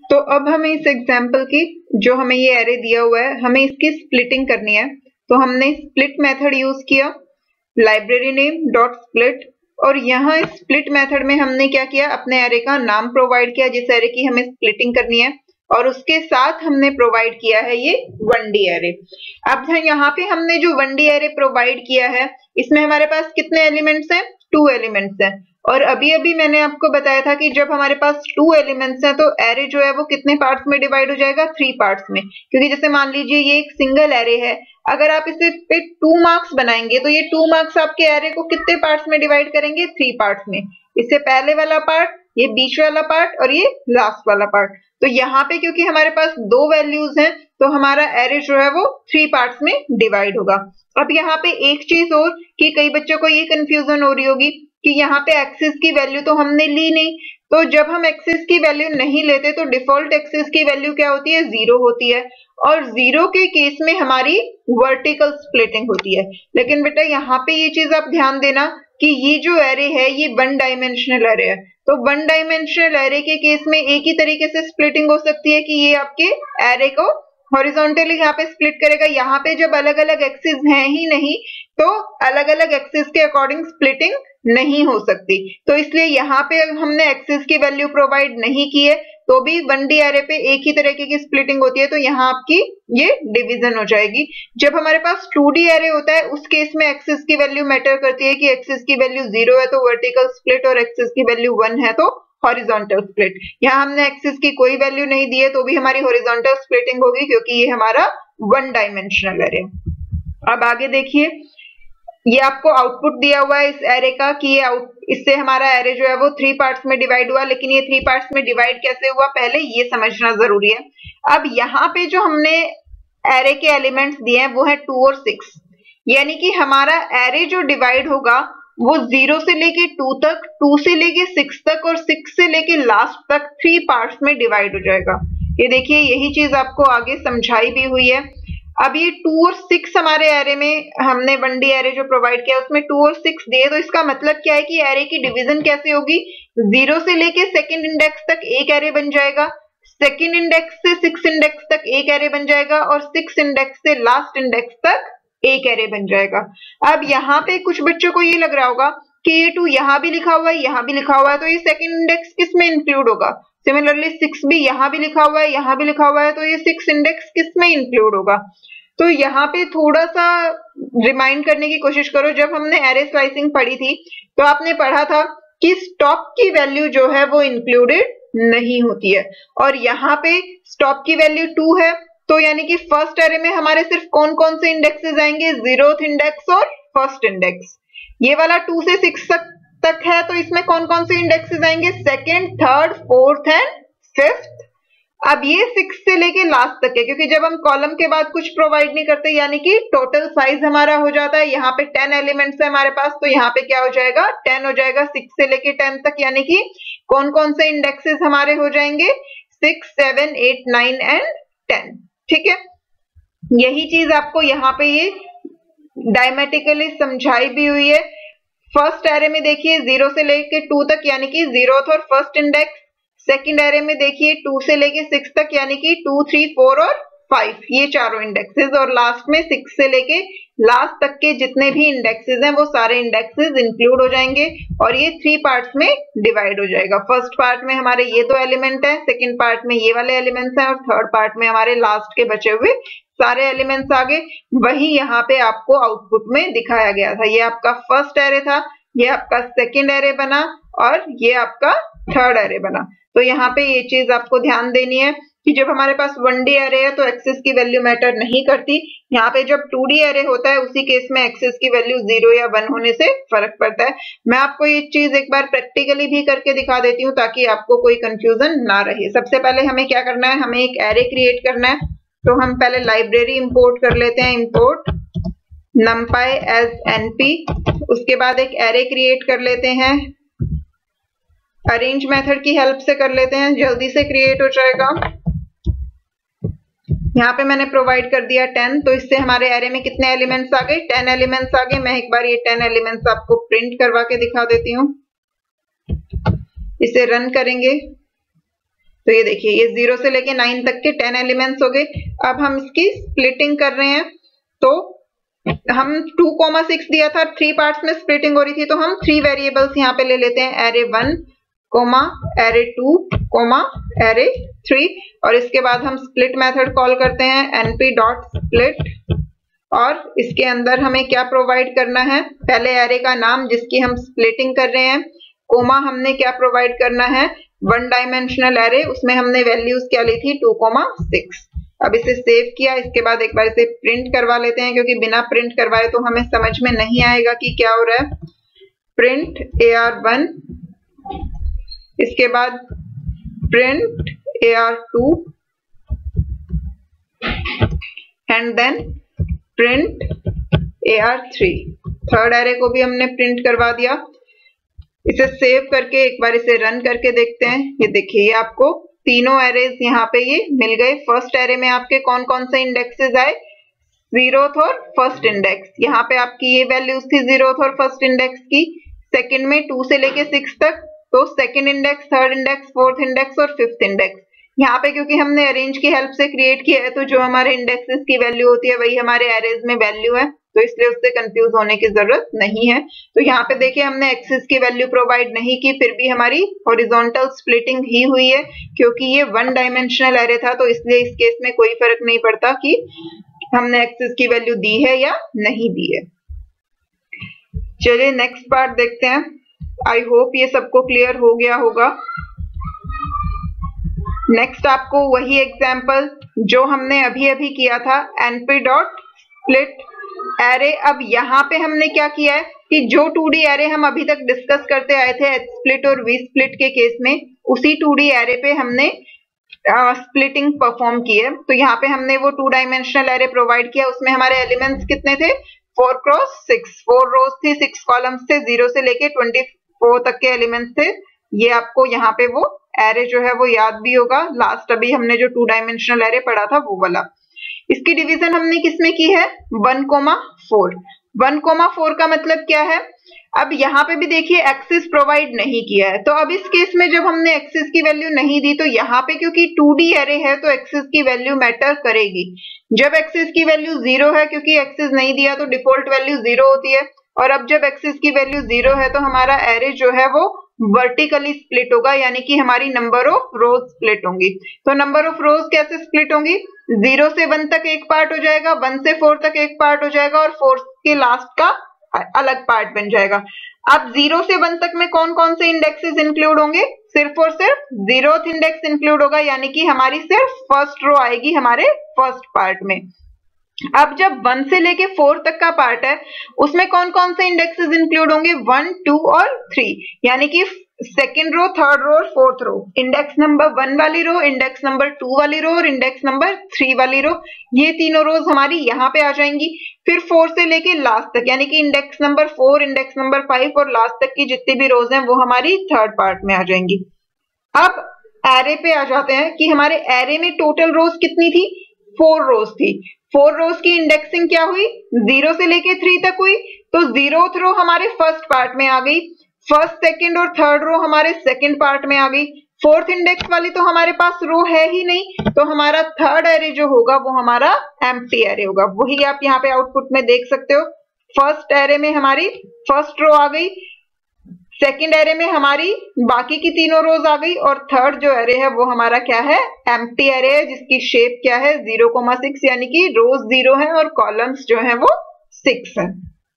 तो अब हमें इस एग्जाम्पल की, जो हमें ये एरे दिया हुआ है, हमें इसकी स्प्लिटिंग करनी है। तो हमने स्प्लिट मेथड यूज किया, लाइब्रेरी नेम डॉट स्प्लिट, और यहाँ स्प्लिट मेथड में हमने क्या किया, अपने एरे का नाम प्रोवाइड किया जिस एरे की हमें स्प्लिटिंग करनी है, और उसके साथ हमने प्रोवाइड किया है ये 1D एरे। अब यहाँ पे हमने जो 1D एरे प्रोवाइड किया है, इसमें हमारे पास कितने एलिमेंट्स हैं? 2 एलिमेंट्स हैं। और अभी अभी मैंने आपको बताया था कि जब हमारे पास 2 एलिमेंट्स हैं तो एरे जो है वो कितने पार्ट्स में डिवाइड हो जाएगा? 3 पार्ट्स में। क्योंकि जैसे मान लीजिए ये एक सिंगल एरे है, अगर आप इसे पे 2 मार्क्स बनाएंगे तो ये 2 मार्क्स आपके एरे को कितने पार्ट्स में डिवाइड करेंगे? 3 पार्ट्स में। इससे पहले वाला पार्ट, ये बीच वाला पार्ट और ये लास्ट वाला पार्ट। तो यहाँ पे क्योंकि हमारे पास 2 वैल्यूज हैं तो हमारा एरे जो है वो 3 पार्ट्स में डिवाइड होगा। अब यहाँ पे एक चीज और कि कई बच्चों को ये कंफ्यूजन हो रही होगी कि यहाँ पे एक्सिस की वैल्यू तो हमने ली नहीं, तो जब हम एक्सिस की वैल्यू नहीं लेते तो डिफॉल्ट एक्सिस की वैल्यू क्या होती है? 0 होती है, और 0 के केस में हमारी वर्टिकल स्प्लिटिंग होती है। लेकिन बेटा यहाँ पे ये चीज आप ध्यान देना कि ये जो एरे है ये 1 डायमेंशनल एरे है। तो 1 डायमेंशनल एरे के केस में एक ही तरीके से स्प्लिटिंग हो सकती है कि ये आपके एरे को हॉरिजॉन्टली यहाँ पे स्प्लिट करेगा। यहाँ पे जब अलग अलग एक्सिस हैं ही नहीं तो अलग अलग एक्सिस के अकॉर्डिंग स्प्लिटिंग नहीं हो सकती। तो इसलिए यहाँ पे हमने एक्सिस की वैल्यू प्रोवाइड नहीं की है तो भी 1D एरे पे एक ही तरीके की स्प्लिटिंग होती है, तो यहाँ आपकी ये डिवीजन हो जाएगी। जब हमारे पास 2D एरे होता है उस केस में एक्सिस की वैल्यू मैटर करती है कि एक्सिस की वैल्यू 0 है तो वर्टिकल स्प्लिट, और एक्सिस की वैल्यू 1 है तो हॉरिजॉन्टल स्प्लिट। यहाँ हमने एक्सिस की कोई वैल्यू नहीं दी है तो भी हमारी हॉरिजॉन्टल स्प्लिटिंग होगी क्योंकि ये हमारा 1 डायमेंशनल एरे। अब आगे देखिए, ये आपको आउटपुट दिया हुआ है इस एरे का कि ये इससे हमारा एरे जो है वो 3 पार्ट्स में डिवाइड हुआ, लेकिन ये 3 पार्ट्स में डिवाइड कैसे हुआ पहले ये समझना जरूरी है। अब यहाँ पे जो हमने एरे के एलिमेंट्स दिए हैं वो है 2 और 6, यानी कि हमारा एरे जो डिवाइड होगा वो 0 से लेके 2 तक, 2 से लेके 6 तक और 6 से लेके लास्ट तक 3 पार्ट्स में डिवाइड हो जाएगा। ये देखिए यही चीज आपको आगे समझाई भी हुई है। अब ये 2 और 6 हमारे एरे में हमने 1D एरे जो प्रोवाइड किया उसमें 2 और 6 दिए, तो इसका मतलब क्या है कि एरे की डिवीजन कैसे होगी? 0 से लेके सेकंड इंडेक्स तक एक एरे बन जाएगा, सेकंड इंडेक्स से 6 इंडेक्स तक एक एरे बन जाएगा, और 6 इंडेक्स से लास्ट इंडेक्स तक एक एरे बन जाएगा। अब यहाँ पे कुछ बच्चों को ये लग रहा होगा कि ये 2 यहाँ भी लिखा हुआ है, यहाँ भी लिखा हुआ है, तो ये सेकंड इंडेक्स किस में इंक्लूड होगा? सिमिलरली 6 भी यहाँ भी लिखा हुआ है, यहाँ भी लिखा हुआ है, तो ये 6 इंडेक्स किस में इंक्लूड होगा? तो यहाँ पे थोड़ा सा रिमाइंड करने की कोशिश करो, जब हमने एरे स्लाइसिंग पढ़ी थी तो आपने पढ़ा था कि स्टॉप की वैल्यू जो है वो इंक्लूडेड नहीं होती है, और यहाँ पे स्टॉप की वैल्यू 2 है, तो यानी कि फर्स्ट एरे में हमारे सिर्फ कौन कौन से इंडेक्सेस आएंगे? 0th इंडेक्स और फर्स्ट इंडेक्स। ये वाला 2 से 6 तक है तो इसमें कौन कौन से इंडेक्सेस आएंगे? Second, third, fourth and fifth. अब ये 6 से लेके लास्ट तक है, क्योंकि जब हम कॉलम के बाद कुछ प्रोवाइड नहीं करते यानी कि टोटल साइज हमारा हो जाता है, यहाँ पे 10 एलिमेंट्स है हमारे पास, तो यहाँ पे क्या हो जाएगा? 10 हो जाएगा 6 से लेके 10 तक, यानी कि कौन कौन से इंडेक्सेस हमारे हो जाएंगे? 6, 7, 8, 9 एंड 10। ठीक है, यही चीज आपको यहाँ पे ये डायमेटिकली समझाई भी हुई है। फर्स्ट एरे में देखिए 0 से लेके 2 तक यानी कि 0th और फर्स्ट इंडेक्स, सेकंड एरे में देखिए 2 से लेके 6 तक यानी कि 2, 3, 4 और 5, ये चारों इंडेक्सेस, और लास्ट में 6 से लेके लास्ट तक के जितने भी इंडेक्सेस हैं वो सारे इंडेक्सेस इंक्लूड हो जाएंगे, और ये 3 पार्ट्स में डिवाइड हो जाएगा। फर्स्ट पार्ट में हमारे ये 2 एलिमेंट हैं, सेकंड पार्ट में ये वाले एलिमेंट्स हैं, और थर्ड पार्ट में हमारे लास्ट के बचे हुए सारे एलिमेंट्स आ गए। वही यहाँ पे आपको आउटपुट में दिखाया गया था। ये आपका फर्स्ट एरे था, ये आपका सेकंड एरे बना, और ये आपका थर्ड एरे बना। तो यहाँ पे ये चीज आपको ध्यान देनी है कि जब हमारे पास 1D एरे है तो एक्सिस की वैल्यू मैटर नहीं करती। यहाँ पे जब 2D एरे होता है उसी केस में एक्सिस की वैल्यू 0 या 1 होने से फर्क पड़ता है। मैं आपको ये चीज एक बार प्रैक्टिकली भी करके दिखा देती हूँ ताकि आपको कोई कंफ्यूजन ना रहे। सबसे पहले हमें क्या करना है? हमें एक एरे क्रिएट करना है। तो हम पहले लाइब्रेरी इंपोर्ट कर लेते हैं, इंपोर्ट numpy as np। उसके बाद एक एरे क्रिएट कर लेते हैं, अरेंज मेथड की हेल्प से कर लेते हैं, जल्दी से क्रिएट हो जाएगा। यहाँ पे मैंने प्रोवाइड कर दिया 10, तो इससे हमारे एरे में कितने एलिमेंट्स आ गए? 10 एलिमेंट्स आ गए। मैं एक बार ये 10 एलिमेंट्स आपको प्रिंट करवा के दिखा देती हूँ। इसे रन करेंगे तो ये देखिए ये 0 से लेके 9 तक के 10 एलिमेंट्स हो गए। अब हम इसकी स्प्लिटिंग कर रहे हैं, तो हम 2,6 दिया था, 3 पार्ट्स में स्प्लिटिंग हो रही थी, तो हम 3 वेरिएबल्स यहाँ पे ले लेते हैं, array 1, array 2, array 3, और इसके बाद हम स्प्लिट मेथड कॉल करते हैं np.split, और इसके अंदर हमें क्या प्रोवाइड करना है, पहले एरे का नाम जिसकी हम स्प्लिटिंग कर रहे हैं, कोमा हमने क्या प्रोवाइड करना है, 1 डायमेंशनल एरे, उसमें हमने वैल्यूज क्या ली थी 2,6। अब इसे सेव किया, इसके बाद एक बार इसे प्रिंट करवा लेते हैं, क्योंकि बिना प्रिंट करवाए तो हमें समझ में नहीं आएगा कि क्या हो रहा है। प्रिंट AR1, इसके बाद print AR2 and then print AR3। Third array को भी हमने प्रिंट करवा दिया। इसे सेव करके एक बार इसे रन करके देखते हैं। ये देखिए ये आपको तीनों एरेज यहाँ पे ये मिल गए। फर्स्ट एरे में आपके कौन कौन से इंडेक्सेस आए, 0th और फर्स्ट इंडेक्स, यहाँ पे आपकी ये वैल्यूज थी 0th और फर्स्ट इंडेक्स की। सेकंड में 2 से लेके 6 तक, तो second index, third index, fourth index और फिफ्थ इंडेक्स। यहाँ पे क्योंकि हमने अरेंज की हेल्प से क्रिएट किया है, तो जो हमारे इंडेक्सेस की वैल्यू होती है वही हमारे एरेज में वैल्यू है, तो इसलिए उससे कंफ्यूज होने की जरूरत नहीं है। तो यहाँ पे देखिए हमने एक्सिस की वैल्यू प्रोवाइड नहीं की, फिर भी हमारी हॉरिजॉन्टल स्प्लिटिंग ही हुई है, क्योंकि ये 1 डायमेंशनल एरे था, तो इसलिए इस केस में कोई फर्क नहीं पड़ता कि हमने एक्सिस की वैल्यू दी है या नहीं दी है। चलिए नेक्स्ट पार्ट देखते हैं। आई होप ये सबको क्लियर हो गया होगा। नेक्स्ट आपको वही एग्जाम्पल जो हमने अभी अभी किया था, np.split एरे। अब यहाँ पे हमने क्या किया है कि जो 2D एरे हम अभी तक डिस्कस करते आए थे Hsplit और Vsplit के केस में, उसी 2D एरे पे हमने स्प्लिटिंग परफॉर्म की है। तो यहाँ पे हमने वो 2 डायमेंशनल एरे प्रोवाइड किया, उसमें हमारे एलिमेंट्स कितने थे, 4 क्रॉस 6, 4 रोज थी, 6 कॉलम्स थे, 0 से लेके 24 तक के एलिमेंट्स थे। ये आपको यहाँ पे वो एरे जो है वो याद भी होगा, लास्ट अभी हमने जो 2 डायमेंशनल एरे पढ़ा था वो वाला। इसकी डिवीजन हमने किसमें की है, 1,4। 1,4 का मतलब क्या है, अब यहाँ पे भी देखिए एक्सिस प्रोवाइड नहीं किया है, तो अब इस केस में जब हमने एक्सिस की वैल्यू नहीं दी, तो यहाँ पे क्योंकि 2D एरे है तो एक्सिस की वैल्यू मैटर करेगी। जब एक्सिस की वैल्यू 0 है, क्योंकि एक्सिस नहीं दिया तो डिफॉल्ट वैल्यू 0 होती है, और अब जब एक्सिस की वैल्यू 0 है तो हमारा एरे जो है वो वर्टिकली स्प्लिट होगा, यानी कि हमारी नंबर ऑफ रोज स्प्लिट होंगी। तो नंबर ऑफ रोज कैसे स्प्लिट होंगी, 0 से 1 तक एक पार्ट हो जाएगा, 1 से 4 तक एक पार्ट हो जाएगा, और 4 के लास्ट का अलग पार्ट बन जाएगा। अब 0 से 1 तक में कौन कौन से इंडेक्सेस इंक्लूड होंगे, सिर्फ और सिर्फ 0th इंडेक्स इंक्लूड होगा, यानी कि हमारी सिर्फ फर्स्ट रो आएगी हमारे फर्स्ट पार्ट में। अब जब 1 से लेके 4 तक का पार्ट है, उसमें कौन कौन से इंडेक्सेस इंक्लूड होंगे, 1, 2 और 3, यानी कि सेकेंड रो, थर्ड रो और फोर्थ रो। इंडेक्स नंबर 1 वाली रो, इंडेक्स नंबर 2 वाली रो और इंडेक्स नंबर 3 वाली रो, ये तीनों रोज हमारी यहाँ पे आ जाएंगी। फिर 4 से लेके लास्ट तक, यानी कि इंडेक्स नंबर 4, इंडेक्स नंबर 5 और लास्ट तक की जितनी भी रोज हैं वो हमारी थर्ड पार्ट में आ जाएंगी। अब एरे पे आ जाते हैं कि हमारे एरे में टोटल रोज कितनी थी, 4 रोज थी। 4 रोज की इंडेक्सिंग क्या हुई, 0 से लेके 3 तक हुई, तो 0th रो हमारे फर्स्ट पार्ट में आ गई, फर्स्ट, सेकंड और थर्ड रो हमारे सेकंड पार्ट में आ गई। फोर्थ इंडेक्स वाली तो हमारे पास रो है ही नहीं, तो हमारा थर्ड एरे जो होगा वो हमारा एम्प्टी एरे होगा। वही आप यहाँ पे आउटपुट में देख सकते हो, फर्स्ट एरे में हमारी फर्स्ट रो आ गई, सेकंड एरे में हमारी बाकी की तीनों रोज आ गई, और थर्ड जो एरे है वो हमारा क्या है, एम्प्टी एरे है, जिसकी शेप क्या है 0,6, यानी कि रोज 0 है और कॉलम्स जो है वो 6 है।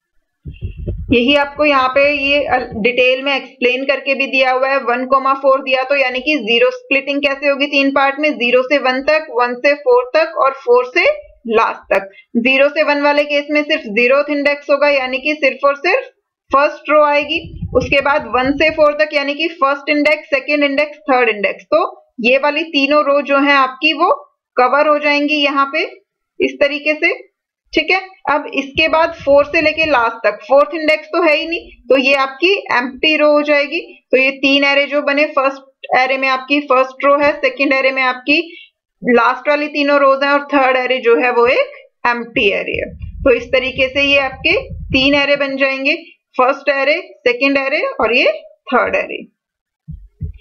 यही आपको यहाँ पे ये डिटेल में एक्सप्लेन करके भी दिया हुआ है। 1,4 दिया तो यानी कि 0 स्प्लिटिंग कैसे होगी 3 पार्ट में, 0 से 1 तक, 1 से 4 तक और 4 से लास्ट तक। 0 से 1 वाले केस में सिर्फ 0th इंडेक्स होगा, यानी कि सिर्फ और सिर्फ फर्स्ट रो आएगी। उसके बाद 1 से 4 तक, यानी कि first index, second index, third index. तो ये वाली तीनों रो जो है आपकी वो कवर हो जाएंगी यहाँ पे इस तरीके से, ठीक है। अब इसके बाद 4 से लेके लास्ट तक, फोर्थ इंडेक्स तो है ही नहीं, तो ये आपकी एम्प्टी रो हो जाएगी। तो ये 3 एरे जो बने, फर्स्ट एरे में आपकी फर्स्ट रो है, सेकेंड एरे में आपकी लास्ट वाली तीनों रोज हैं, और थर्ड एरे जो है वो एक एम्प्टी एरे है। तो इस तरीके से ये आपके 3 एरे बन जाएंगे, फर्स्ट एरे, सेकेंड एरे और ये थर्ड एरे।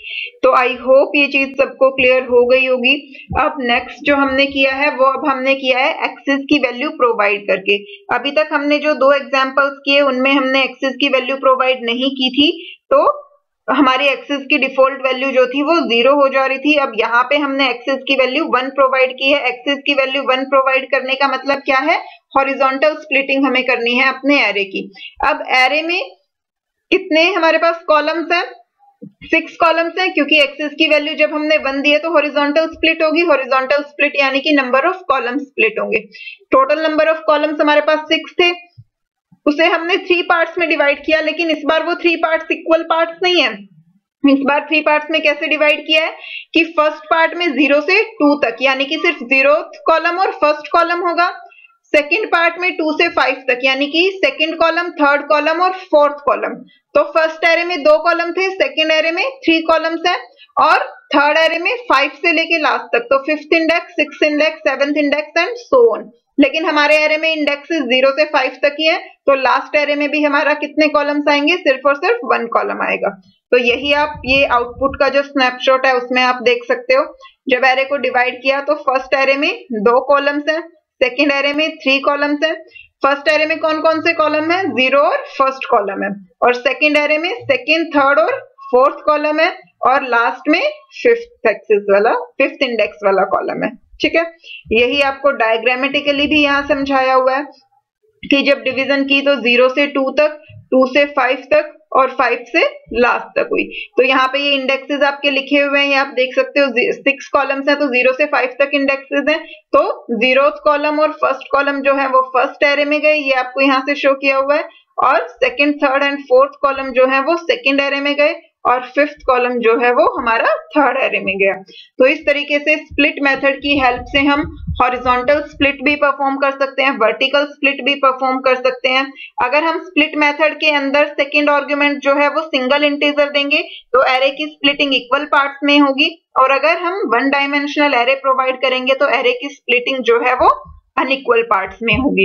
तो आई होप ये चीज सबको क्लियर हो गई होगी। अब नेक्स्ट जो हमने किया है वो अब हमने किया है एक्सेस की वैल्यू प्रोवाइड करके। अभी तक हमने जो 2 एग्जांपल्स किए उनमें हमने एक्सेस की वैल्यू प्रोवाइड नहीं की थी, तो हमारी एक्सेस की डिफॉल्ट वैल्यू जो थी वो 0 हो जा रही थी। अब यहाँ पे हमने एक्सेस की वैल्यू 1 प्रोवाइड की है। एक्सेस की वैल्यू 1 प्रोवाइड करने का मतलब क्या है, हॉरिजॉन्टल स्प्लिटिंग हमें करनी है अपने एरे की। अब एरे में कितने हमारे पास कॉलम्स हैं, 6 कॉलम्स हैं, क्योंकि एक्सेस की वैल्यू जब हमने 1 दी है तो हॉरिजॉन्टल स्प्लिट होगी। हॉरिजॉन्टल स्प्लिट यानी कि नंबर ऑफ कॉलम्स स्प्लिट होंगे। टोटल नंबर ऑफ कॉलम्स हमारे पास 6 थे, उसे हमने 3 पार्ट्स में डिवाइड किया, लेकिन इस बार वो 3 पार्ट्स इक्वल पार्ट्स नहीं है। इस बार 3 पार्ट्स में कैसे डिवाइड किया है कि फर्स्ट पार्ट में 0 से 2 तक यानी कि सिर्फ 0th कॉलम और फर्स्ट कॉलम होगा। सेकंड पार्ट में 2 से 5 तक यानी कि सेकंड कॉलम, थर्ड कॉलम और फोर्थ कॉलम। तो फर्स्ट एरे में 2 कॉलम थे, सेकंड एरे में 3 कॉलम्स हैं और थर्ड एरे में 5 से लेके लास्ट तक, तो 5th index, 6th index, 7th index and so on. लेकिन हमारे एरे में इंडेक्सेस 0 से 5 तक ही है, तो लास्ट एरे में भी हमारा कितने कॉलम्स आएंगे, सिर्फ और सिर्फ 1 कॉलम आएगा। तो यही आप ये आउटपुट का जो स्नैपशॉट है उसमें आप देख सकते हो। जब एरे को डिवाइड किया तो फर्स्ट एरे में 2 कॉलम्स हैं, सेकंड एरे में 3 कॉलम्स हैं। फर्स्ट एरे में कौन कौन से कॉलम है, 0 और फर्स्ट कॉलम है, और सेकंड एरे में सेकंड, थर्ड और फोर्थ कॉलम है, और लास्ट में 5th इंडेक्स वाला कॉलम है। ठीक है, यही आपको डायग्रामेटिकली भी यहाँ समझाया हुआ है कि जब डिवीजन की तो 0 से 2 तक, 2 से 5 तक और 5 से लास्ट तक हुई। तो यहाँ पे ये इंडेक्सेस आपके लिखे हुए हैं, ये आप देख सकते हो। 6 कॉलम्स हैं तो 0 से 5 तक इंडेक्सेस हैं, तो 0th कॉलम और फर्स्ट कॉलम जो है वो फर्स्ट एरे में गए, ये आपको यहाँ से शो किया हुआ है, और second, third and fourth column जो है वो सेकंड एरे में गए, और 5th कॉलम जो है वो हमारा थर्ड एरे में गया। तो इस तरीके से स्प्लिट मेथड की हेल्प से हम हॉरिजॉन्टल स्प्लिट भी परफॉर्म कर सकते हैं, वर्टिकल स्प्लिट भी परफॉर्म कर सकते हैं। अगर हम स्प्लिट मेथड के अंदर सेकंड आर्गुमेंट जो है वो सिंगल इंटीजर देंगे तो एरे की स्प्लिटिंग इक्वल पार्ट्स में होगी, और अगर हम 1 डायमेंशनल एरे प्रोवाइड करेंगे तो एरे की स्प्लिटिंग जो है वो अनइक्वल पार्ट्स में होगी।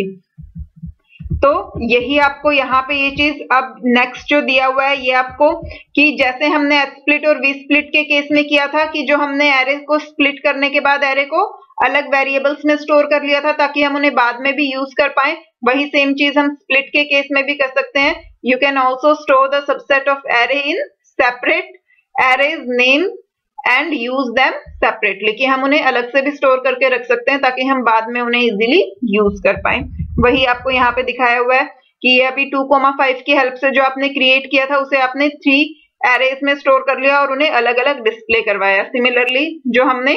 तो यही आपको यहाँ पे ये चीज अब नेक्स्ट जो दिया हुआ है ये आपको, कि जैसे हमने Hsplit और Vsplit के केस में किया था कि जो हमने एरे को स्प्लिट करने के बाद एरे को अलग वेरिएबल्स में स्टोर कर लिया था ताकि हम उन्हें बाद में भी यूज कर पाए, वही सेम चीज हम स्प्लिट के केस में भी कर सकते हैं। You can also store the subset of array in separate arrays name and use them separately, कि हम उन्हें अलग से भी स्टोर करके रख सकते हैं ताकि हम बाद में उन्हें इजीली यूज कर पाए। वही आपको यहाँ पे दिखाया हुआ है कि ये अभी 2,5 की हेल्प से जो आपने क्रिएट किया था उसे आपने 3 एरेज में स्टोर कर लिया और उन्हें अलग अलग डिस्प्ले करवाया। सिमिलरली जो हमने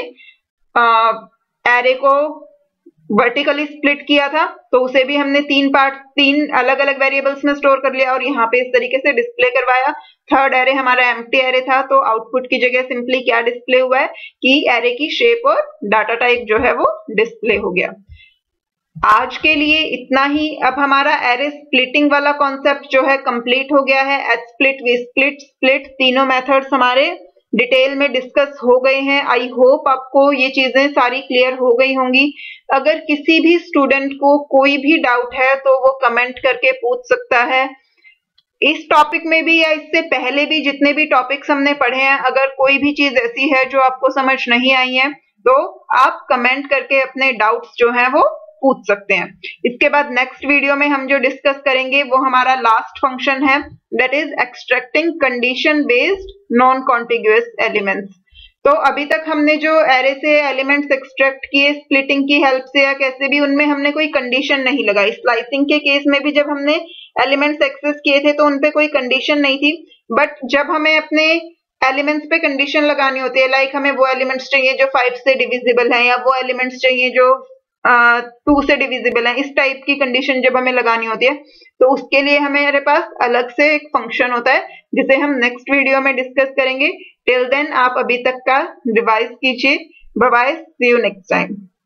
एरे को वर्टिकली स्प्लिट किया था तो उसे भी हमने 3 अलग अलग वेरिएबल्स में स्टोर कर लिया और यहाँ पे इस तरीके से डिस्प्ले करवाया। थर्ड एरे हमारा एम्प्टी एरे था, तो आउटपुट की जगह सिंपली क्या डिस्प्ले हुआ है कि एरे की शेप और डाटा टाइप जो है वो डिस्प्ले हो गया। आज के लिए इतना ही। अब हमारा एरे स्प्लिटिंग वाला कॉन्सेप्ट जो है कंप्लीट हो गया है। Hsplit, Vsplit, स्प्लिट तीनों मेथड्स हमारे डिटेल में डिस्कस हो गए हैं। आई होप आपको ये चीजें सारी क्लियर हो गई होंगी। अगर किसी भी स्टूडेंट को कोई भी डाउट है तो वो कमेंट करके पूछ सकता है। इस टॉपिक में भी या इससे पहले भी जितने भी टॉपिक्स हमने पढ़े हैं, अगर कोई भी चीज ऐसी है जो आपको समझ नहीं आई है तो आप कमेंट करके अपने डाउट्स जो हैं वो पूछ सकते हैं। इसके बाद नेक्स्ट वीडियो में हम जो डिस्कस करेंगे वो हमारा लास्ट फंक्शन है, that is extracting condition based non contiguous elements. तो अभी तक हमने जो एरे से एलिमेंट्स एक्सट्रैक्ट किए स्प्लिटिंग की हेल्प से या कैसे भी, उनमें हमने कोई कंडीशन नहीं लगाई। स्लाइसिंग के केस में भी जब हमने एलिमेंट्स एक्सेस किए थे तो उनपे कोई कंडीशन नहीं थी, बट जब हमें अपने एलिमेंट्स पे कंडीशन लगानी होती है, लाइक हमें वो एलिमेंट्स चाहिए जो 5 से डिविजिबल हैं या वो एलिमेंट्स चाहिए जो 2 से डिविजिबल है, इस टाइप की कंडीशन जब हमें लगानी होती है तो उसके लिए हमारे पास अलग से एक फंक्शन होता है जिसे हम नेक्स्ट वीडियो में डिस्कस करेंगे। टिल देन आप अभी तक का रिवाइज कीजिए। Bye bye, see you next time.